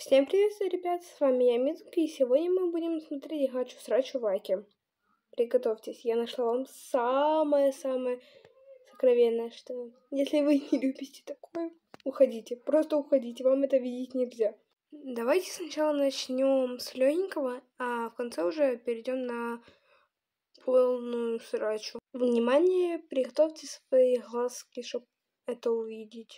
Всем привет, ребят, с вами я, Мидуки, и сегодня мы будем смотреть Гачу Срачу Ваки. Приготовьтесь, я нашла вам самое-самое сокровенное, что если вы не любите такое, уходите, просто уходите, вам это видеть нельзя. Давайте сначала начнем с легенького, а в конце уже перейдем на полную срачу. Внимание, приготовьте свои глазки, чтобы это увидеть.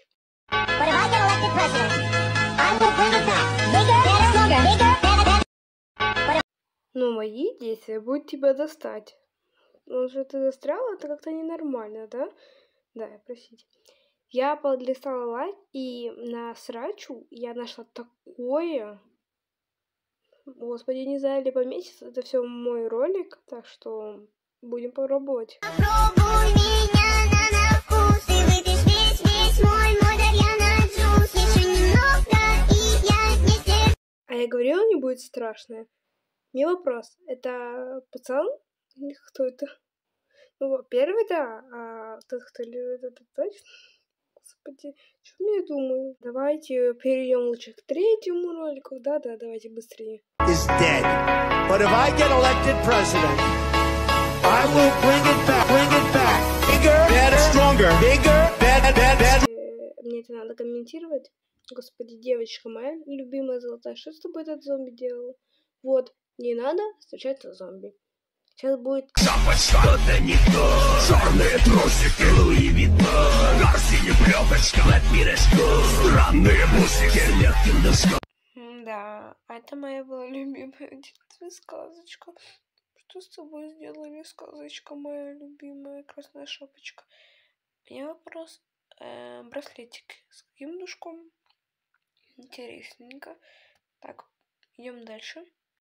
Но мои действия будут тебя достать. Ну, что ты застряла, это как-то ненормально, да? Да, простите. Я подлистала лайк, и на срачу я нашла такое. Господи, не знаю, ли поместится. Это все мой ролик, так что будем пробовать. Попробуй меня на вкус и выпьешь весь мой модерьяна джус. Еще немного, и я не здесь. А я говорила, не будет страшно. Мне вопрос, это пацан или кто это? Ну, первый, да, а тот, кто любит, это точно? Господи, что я думаю? Давайте перейдем лучше к третьему ролику. Да, давайте быстрее. Is dead. But if I get elected president, I will bring it back. Bigger, better, stronger. Bigger, better. Мне это надо комментировать. Господи, девочка моя любимая золотая, что с тобой этот зомби делал? Вот, не надо встречаться с зомби. Сейчас будет... Что-то не то. Черные трусики Луи Виттон. Арсений плёточка от пирожков. Странные бусики легким душком. Да, это моя была любимая детская сказочка. Что с тобой сделали, сказочка моя любимая, красная шапочка? У меня вопрос. Браслетик с каким душком? Интересненько. Так, идем дальше.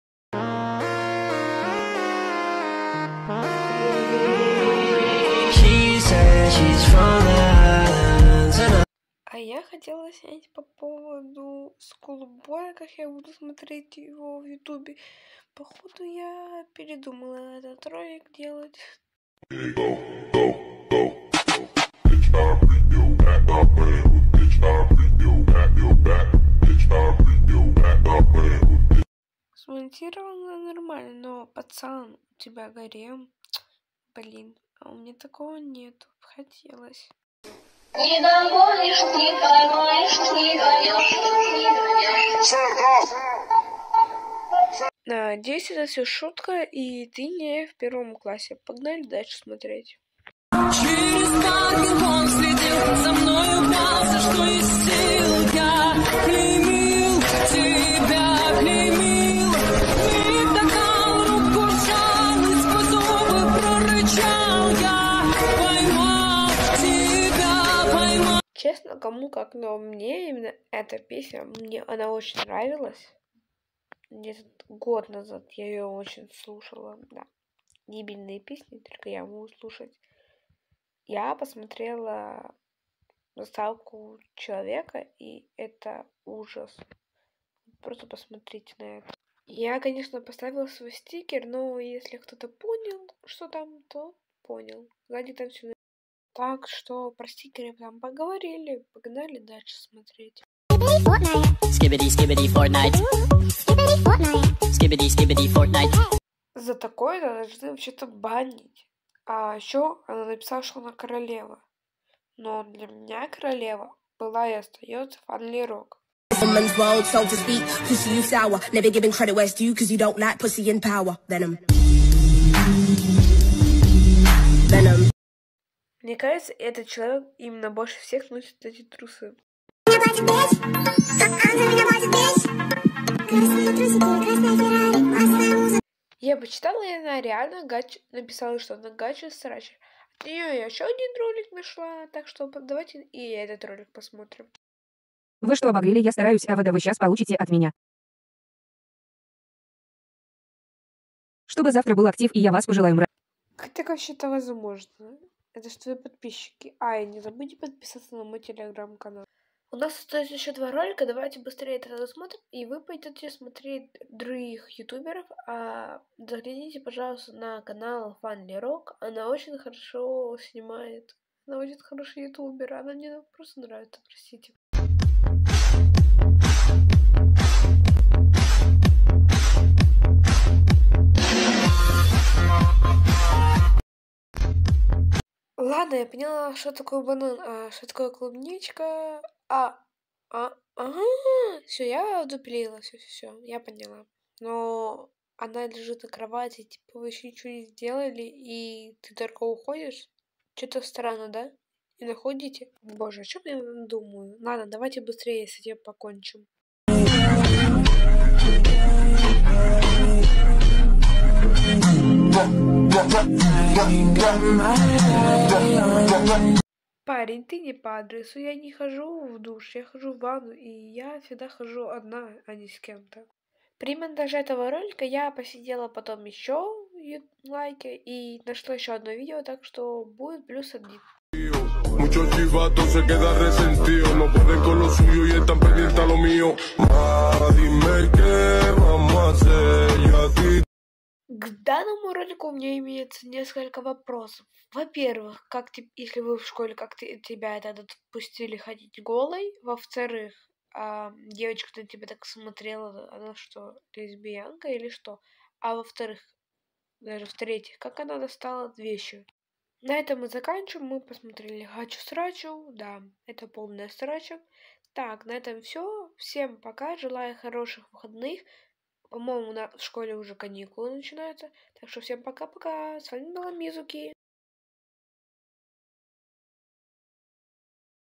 А я хотела снять по поводу Скулбоя, как я буду смотреть его в Ютубе. Походу я передумала этот ролик делать. Смонтировано нормально, но пацан, у тебя гарем. Блин, а у меня такого нету. Хотелось. Не догонишь, не поймаешь, не гонишь. Надеюсь, это все шутка, и ты не в первом классе. Погнали дальше смотреть. Через паркинг он следил за мною, гнался, что есть сил. Я клеймил тебя, клеймил. И вдохнул руку, сжал, из-под зубы прорычал. Я поймал тебя, поймал. Честно, кому как, но мне именно эта песня, мне она очень нравилась. Где-то год назад я ее очень слушала, да. Дебильные песни, только я могу слушать. Я посмотрела заставку человека, и это ужас. Просто посмотрите на это. Я, конечно, поставила свой стикер, но если кто-то понял, что там, то понял. Сзади там все. Так что про стикеры там поговорили, погнали дальше смотреть. Skibidi, skibidi, Fortnite. Skibidi, skibidi, Fortnite. За такое должны вообще-то банить. А еще она написала, что она королева. Но для меня королева была и остается Фанли Рок. Woman's world, so to speak. Pussy, you sour. Never giving credit where it's due, cause you don't like pussy in power. Venom. Мне кажется, этот человек именно больше всех носит эти трусы. Я почитала, и она реально написала, что она Гача Срача. От нее я еще один ролик нашла, так что давайте и этот ролик посмотрим. Вы что обогрели, я стараюсь, а вода вы сейчас получите от меня. Чтобы завтра был актив, и я вас пожелаю Как так вообще-то возможно? Это же твои подписчики. И не забудьте подписаться на мой телеграм-канал. У нас остается еще 2 ролика, давайте быстрее это досмотрим, и вы пойдете смотреть других ютуберов, а загляните, пожалуйста, на канал Фанли Рок, она очень хорошо снимает, она очень хороший ютубер, она мне просто нравится, простите. Ладно, я поняла, что такое банан, что такое клубничка. Ага, все, я вдуплила, все, я поняла. Но она лежит на кровати, типа вы еще ничего не сделали, и ты только уходишь. Что-то странно, да? И находите? Боже, о чем я думаю? Ладно, давайте быстрее с этим покончим. Парень, ты не по адресу, я не хожу в душ, я хожу в ванну, и я всегда хожу одна, а не с кем-то. При монтаже этого ролика я посидела потом еще в лайке и нашла еще одно видео, так что будет +1. Muchos chivatos se quedan resentidos, no pueden con lo suyo y están pendientes a lo mío. Dime qué vamos a hacer, yo a ti. К данному ролику у меня имеется несколько вопросов. Во-первых, если вы в школе, тебя это отпустили ходить голой? Во-вторых, девочка на тебя так смотрела, она что, лесбиянка или что? А во-вторых, даже в-третьих, как она достала вещи? На этом мы заканчиваем. Мы посмотрели Гачу-срачу. Да, это полная срача. Так, на этом все. Всем пока. Желаю хороших выходных. По-моему, в школе уже каникулы начинаются. Так что всем пока-пока. С вами была Мизуки.